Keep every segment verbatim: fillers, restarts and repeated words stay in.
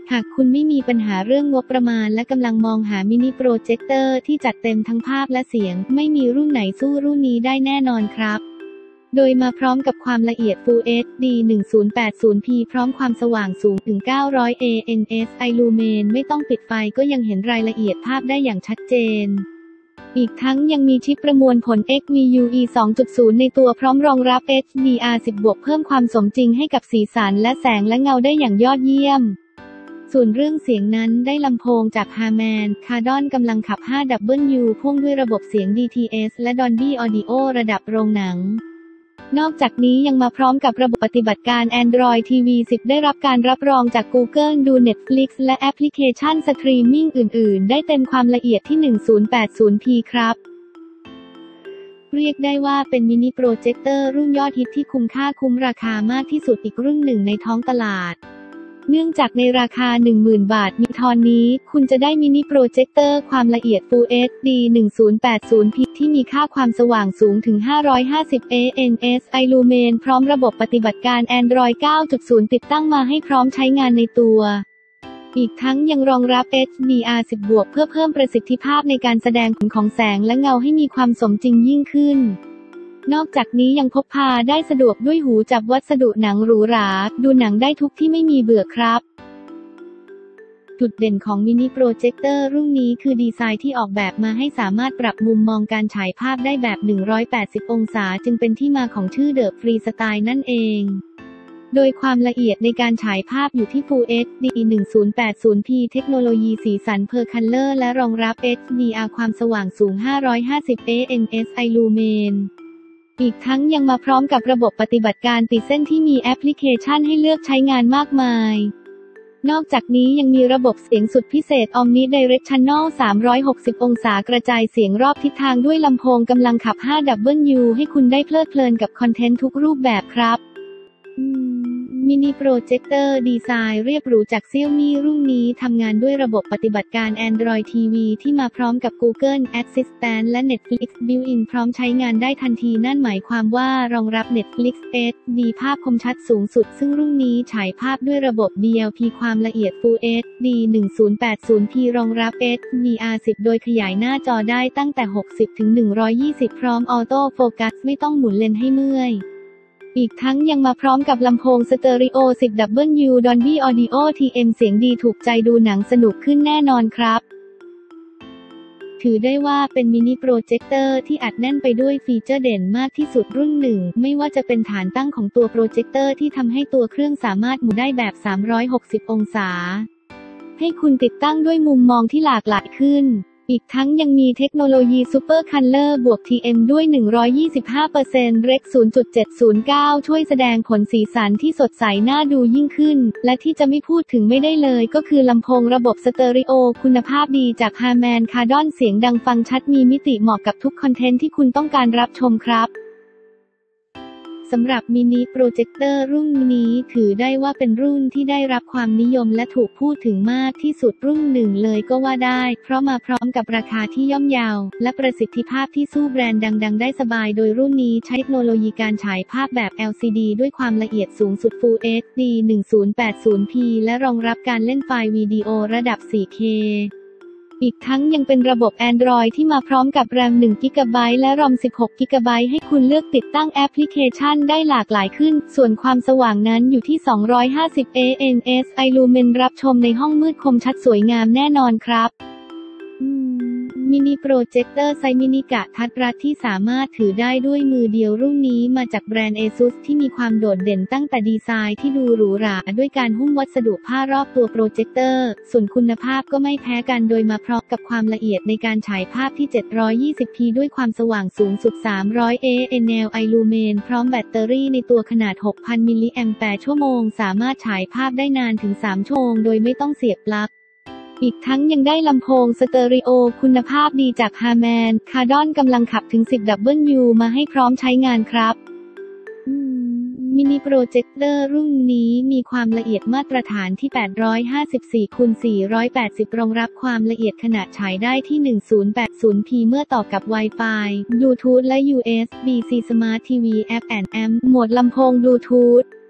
หากคุณไม่มีปัญหาเรื่องงบประมาณและกำลังมองหามินิโปรเจคเตอร์ที่จัดเต็มทั้งภาพและเสียงไม่มีรุ่นไหนสู้รุ่นนี้ได้แน่นอนครับโดยมาพร้อมกับความละเอียด Full เอช ดี หนึ่งพันแปดสิบ พี พร้อมความสว่างสูงถึงเก้าร้อย เอ เอ็น เอส Illumen ไม่ต้องปิดไฟก็ยังเห็นรายละเอียดภาพได้อย่างชัดเจนอีกทั้งยังมีชิปประมวลผล เอ็กซ์ วี ยู อี สองจุดศูนย์ ในตัวพร้อมรองรับ เอช ดี อาร์ สิบ บวกเพิ่มความสมจริงให้กับสีสันและแสงและเงาได้อย่างยอดเยี่ยมส่วนเรื่องเสียงนั้นได้ลำโพงจาก Harman Kardon กำลังขับ ห้า ดับเบิลยู พ่วงด้วยระบบเสียง ดี ที เอส และ Dolby Audio ระดับโรงหนังนอกจากนี้ยังมาพร้อมกับระบบปฏิบัติการ Android ที วี สิบ ได้รับการรับรองจาก Google ดู Netflix และแอปพลิเคชันสตรีมมิ่งอื่นๆได้เต็มความละเอียดที่ หนึ่งพันแปดสิบ พี ครับเรียกได้ว่าเป็นมินิโปรเจคเตอร์รุ่นยอดฮิตที่คุ้มค่าคุ้มราคามากที่สุดอีกรุ่นหนึ่งในท้องตลาดเนื่องจากในราคา หนึ่งหมื่น บาทมีทอนนี้คุณจะได้มินิโปรเจคเตอร์ความละเอียด Full เอช ดี หนึ่งพันแปดสิบ พี ที่มีค่าความสว่างสูงถึงห้าร้อยห้าสิบ เอ เอ็น เอส Illumen พร้อมระบบปฏิบัติการ Android เก้าจุดศูนย์ ติดตั้งมาให้พร้อมใช้งานในตัวอีกทั้งยังรองรับ เอช ดี อาร์ สิบ บวกเพื่อเพิ่มประสิทธิภาพในการแสดงผลของแสงและเงาให้มีความสมจริงยิ่งขึ้นนอกจากนี้ยังพกพาได้สะดวกด้วยหูจับวัสดุหนังหรูหราดูหนังได้ทุกที่ไม่มีเบื่อครับจุดเด่นของมินิโปรเจคเตอร์รุ่นนี้คือดีไซน์ที่ออกแบบมาให้สามารถปรับมุมมองการฉายภาพได้แบบหนึ่งร้อยแปดสิบองศาจึงเป็นที่มาของชื่อ The Freestyle นั่นเองโดยความละเอียดในการฉายภาพอยู่ที่ Full เอช ดี หนึ่งพันแปดสิบ พี เทคโนโลยีสีสัน Per Color และรองรับ เอช ดี อาร์ ความสว่างสูงห้าร้อยห้าสิบ เอ เอ็น เอส Illumenอีกทั้งยังมาพร้อมกับระบบปฏิบัติการติดเส้นที่มีแอปพลิเคชันให้เลือกใช้งานมากมายนอกจากนี้ยังมีระบบเสียงสุดพิเศษ Omnidirectional สามร้อยหกสิบ องศากระจายเสียงรอบทิศทางด้วยลำโพงกำลังขับ ห้า ดับเบิลยู ให้คุณได้เพลิดเพลินกับคอนเทนต์ทุกรูปแบบครับมินิโปรเจคเตอร์ดีไซน์เรียบหรูจาก Xiaomi รุ่นนี้ทำงานด้วยระบบปฏิบัติการ Android ที วี ที่มาพร้อมกับ Google Assistant และ Netflix Built-in พร้อมใช้งานได้ทันทีนั่นหมายความว่ารองรับ Netflix เอช ดี ภาพคมชัดสูงสุดซึ่งรุ่นนี้ฉายภาพด้วยระบบ ดี แอล พี ความละเอียด Full เอช ดี หนึ่งพันแปดสิบ พี รองรับ เอช ดี อาร์ สิบ โดยขยายหน้าจอได้ตั้งแต่ หกสิบ ถึง หนึ่งร้อยยี่สิบ พร้อมออโต้โฟกัสไม่ต้องหมุนเลนส์ให้เมื่อยอีกทั้งยังมาพร้อมกับลำโพงสเตอริโอ สิบ ดับเบิลยู Dolby Audio ที เอ็ม เสียงดีถูกใจดูหนังสนุกขึ้นแน่นอนครับถือได้ว่าเป็นมินิโปรเจคเตอร์ที่อัดแน่นไปด้วยฟีเจอร์เด่นมากที่สุดรุ่นหนึ่งไม่ว่าจะเป็นฐานตั้งของตัวโปรเจคเตอร์ที่ทำให้ตัวเครื่องสามารถหมุนได้แบบสามร้อยหกสิบองศาให้คุณติดตั้งด้วยมุมมองที่หลากหลายขึ้นอีกทั้งยังมีเทคโนโลยี Super Color บวก ที เอ็ม ด้วย หนึ่งร้อยยี่สิบห้าเปอร์เซ็นต์ เรก ศูนย์จุดเจ็ดศูนย์เก้า ช่วยแสดงผลสีสันที่สดใสน่าดูยิ่งขึ้นและที่จะไม่พูดถึงไม่ได้เลยก็คือลำโพงระบบสเตอริโอคุณภาพดีจาก Harman Kardon เสียงดังฟังชัดมีมิติเหมาะกับทุกคอนเทนต์ที่คุณต้องการรับชมครับสำหรับมินิโปรเจคเตอร์รุ่นนี้ถือได้ว่าเป็นรุ่นที่ได้รับความนิยมและถูกพูดถึงมากที่สุดรุ่นหนึ่งเลยก็ว่าได้เพราะมาพร้อมกับราคาที่ย่อมเยาและประสิทธิภาพที่สู้แบรนด์ดังๆได้สบายโดยรุ่นนี้ใช้เทคโนโลยีการฉายภาพแบบ แอล ซี ดี ด้วยความละเอียดสูงสุด Full เอช ดี หนึ่งพันแปดสิบ พี และรองรับการเล่นไฟล์วิดีโอระดับ โฟร์ เคอีกทั้งยังเป็นระบบ Android ที่มาพร้อมกับ แรม หนึ่ง กิกะไบต์ และ รอม สิบหก กิกะไบต์ ให้คุณเลือกติดตั้งแอปพลิเคชันได้หลากหลายขึ้นส่วนความสว่างนั้นอยู่ที่ สองร้อยห้าสิบ เอ เอ็น เอส Illumen รับชมในห้องมืดคมชัดสวยงามแน่นอนครับมินิโปรเจคเตอร์ไซส์มินิกะทัดรัดที่สามารถถือได้ด้วยมือเดียวรุ่นนี้มาจากแบรนด์ ASUS ที่มีความโดดเด่นตั้งแต่ดีไซน์ที่ดูหรูหราด้วยการหุ้มวัสดุผ้ารอบตัวโปรเจคเตอร์ส่วนคุณภาพก็ไม่แพ้กันโดยมาพร้อมกับความละเอียดในการฉายภาพที่ เจ็ดร้อยยี่สิบ พี ด้วยความสว่างสูงสุด สามร้อย เอ เอ็น แอล Illumen พร้อมแบตเตอรี่ในตัวขนาด หกพัน มิลลิแอมแปร์ชั่วโมงสามารถฉายภาพได้นานถึง สาม ชั่วโมงโดยไม่ต้องเสียบปลั๊กอีกทั้งยังได้ลำโพงสเตอริโอคุณภาพดีจาก Harman Kardon กำลังขับถึง สิบ ดับเบิลยู มาให้พร้อมใช้งานครับมินิโปรเจคเตอร์รุ่นนี้มีความละเอียดมาตรฐานที่ แปดร้อยห้าสิบสี่ คูณ สี่ร้อยแปดสิบ รองรับความละเอียดขณะฉายได้ที่ หนึ่งพันแปดสิบ พี เมื่อต่อกับ Wi-Fi Bluetooth และ ยู เอส บี ซี Smart ที วี App and Amp โหมดลำโพง Bluetooth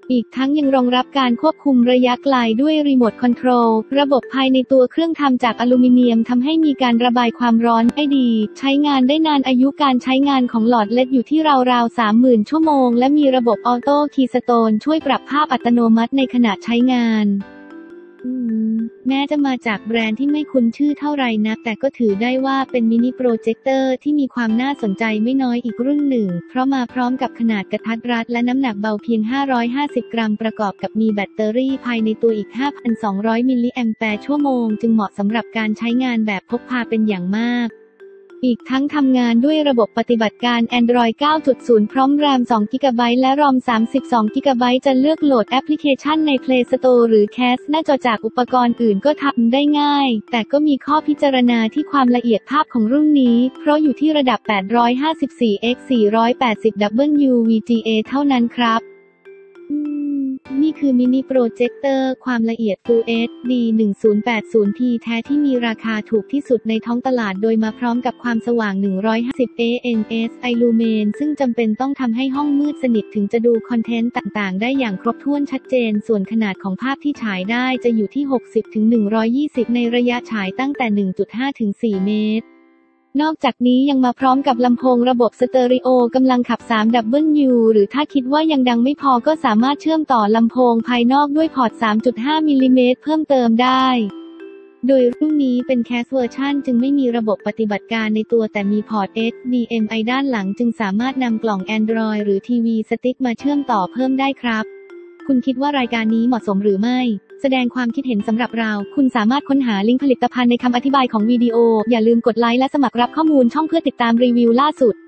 อีกทั้งยังรองรับการควบคุมระยะไกลด้วยรีโมทคอนโทรลระบบภายในตัวเครื่องทำจากอลูมิเนียมทำให้มีการระบายความร้อนได้ดีใช้งานได้นานอายุการใช้งานของหลอดเลดอยู่ที่ราวๆ สามหมื่น ชั่วโมงและมีระบบออโต้คีย์สโตนช่วยปรับภาพอัตโนมัติในขณะใช้งานแม้จะมาจากแบรนด์ที่ไม่คุ้นชื่อเท่าไหร่นักแต่ก็ถือได้ว่าเป็นมินิโปรเจคเตอร์ที่มีความน่าสนใจไม่น้อยอีกรุ่นหนึ่งเพราะมาพร้อมกับขนาดกระทัดรัดและน้ำหนักเบาเพียงห้าร้อยห้าสิบกรัมประกอบกับมีแบตเตอรี่ภายในตัวอีก ห้าพันสองร้อย มิลลิแอมแปร์ชั่วโมงจึงเหมาะสำหรับการใช้งานแบบพกพาเป็นอย่างมากอีกทั้งทำงานด้วยระบบปฏิบัติการ Android เก้าจุดศูนย์ พร้อม แรม สองกิกะไบต์ และ รอม สามสิบสองกิกะไบต์ จะเลือกโหลดแอปพลิเคชันใน Play Store หรือ Cast หน้าจอจากอุปกรณ์อื่นก็ทำได้ง่ายแต่ก็มีข้อพิจารณาที่ความละเอียดภาพของรุ่นนี้เพราะอยู่ที่ระดับ แปดร้อยห้าสิบสี่ เอ็กซ์ สี่ร้อยแปดสิบ ดับเบิลยู วี จี เอ เท่านั้นครับนี่คือมินิโปรเจคเตอร์ความละเอียด Full เอช ดี หนึ่งพันแปดสิบ พี แท้ที่มีราคาถูกที่สุดในท้องตลาดโดยมาพร้อมกับความสว่างหนึ่งร้อยห้าสิบ เอ เอ็น เอส Illumen ซึ่งจำเป็นต้องทำให้ห้องมืดสนิทถึงจะดูคอนเทนต์ต่างๆได้อย่างครบถ้วนชัดเจนส่วนขนาดของภาพที่ฉายได้จะอยู่ที่ หกสิบถึงหนึ่งร้อยยี่สิบ ในระยะฉายตั้งแต่ หนึ่งจุดห้า ถึง สี่ เมตรนอกจากนี้ยังมาพร้อมกับลำโพงระบบสเตอริโอกำลังขับ สาม ดับเบิลยู หรือถ้าคิดว่ายังดังไม่พอก็สามารถเชื่อมต่อลำโพงภายนอกด้วยพอร์ต สามจุดห้า มิลลิเมตรเพิ่มเติมได้โดยรุ่นนี้เป็นแคสเวอร์ชันจึงไม่มีระบบปฏิบัติการในตัวแต่มีพอร์ต เอช ดี เอ็ม ไอ ด้านหลังจึงสามารถนำกล่อง Android หรือทีวีสติ๊กมาเชื่อมต่อเพิ่มได้ครับคุณคิดว่ารายการนี้เหมาะสมหรือไม่แสดงความคิดเห็นสำหรับเราคุณสามารถค้นหาลิงก์ผลิตภัณฑ์ในคำอธิบายของวิดีโออย่าลืมกดไลค์และสมัครรับข้อมูลช่องเพื่อติดตามรีวิวล่าสุด